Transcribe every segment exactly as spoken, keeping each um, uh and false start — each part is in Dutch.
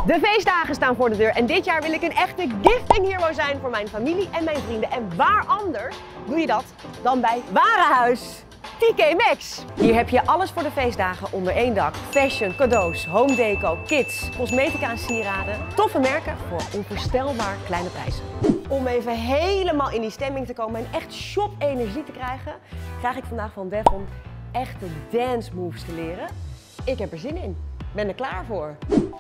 De feestdagen staan voor de deur en dit jaar wil ik een echte gifting hero zijn voor mijn familie en mijn vrienden. En waar anders doe je dat dan bij Warenhuis T K Maxx. Hier heb je alles voor de feestdagen onder één dak. Fashion, cadeaus, home deco, kids, cosmetica en sieraden. Toffe merken voor onvoorstelbaar kleine prijzen. Om even helemaal in die stemming te komen en echt shop-energie te krijgen, krijg ik vandaag van Devon echte dance moves te leren. Ik heb er zin in. Ben er klaar voor.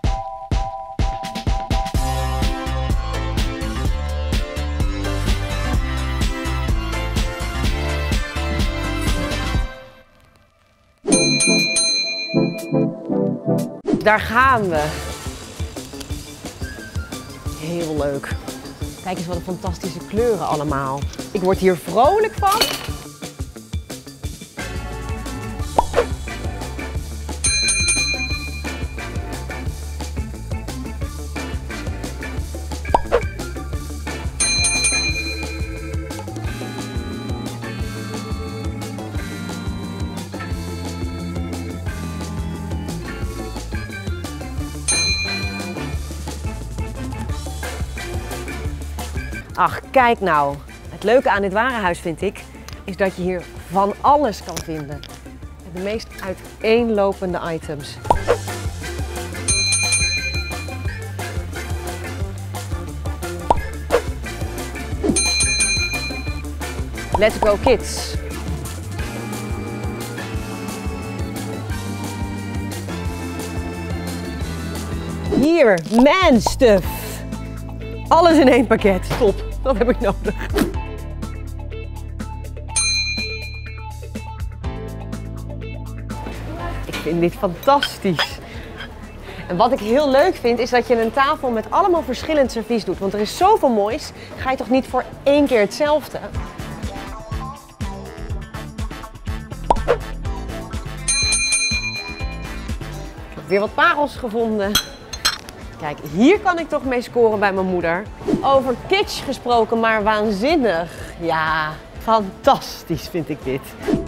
Daar gaan we. Heel leuk. Kijk eens wat een fantastische kleuren allemaal. Ik word hier vrolijk van. Ach, kijk nou. Het leuke aan dit warenhuis vind ik, is dat je hier van alles kan vinden. De meest uiteenlopende items. Let's go kids! Hier, man stuff! Alles in één pakket. Top, dat heb ik nodig. Ik vind dit fantastisch. En wat ik heel leuk vind is dat je een tafel met allemaal verschillend servies doet. Want er is zoveel moois. Ga je toch niet voor één keer hetzelfde? Ik heb weer wat parels gevonden. Kijk, hier kan ik toch mee scoren bij mijn moeder. Over kitsch gesproken, maar waanzinnig. Ja, fantastisch vind ik dit.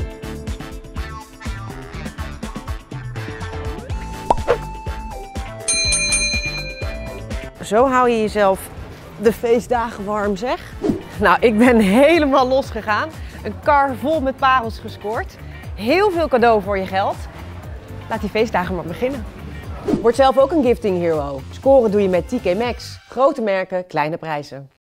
Zo hou je jezelf de feestdagen warm, zeg. Nou, ik ben helemaal losgegaan. Een kar vol met parels gescoord. Heel veel cadeau voor je geld. Laat die feestdagen maar beginnen. Word zelf ook een gifting hero. Scoren doe je met T K Maxx. Grote merken, kleine prijzen.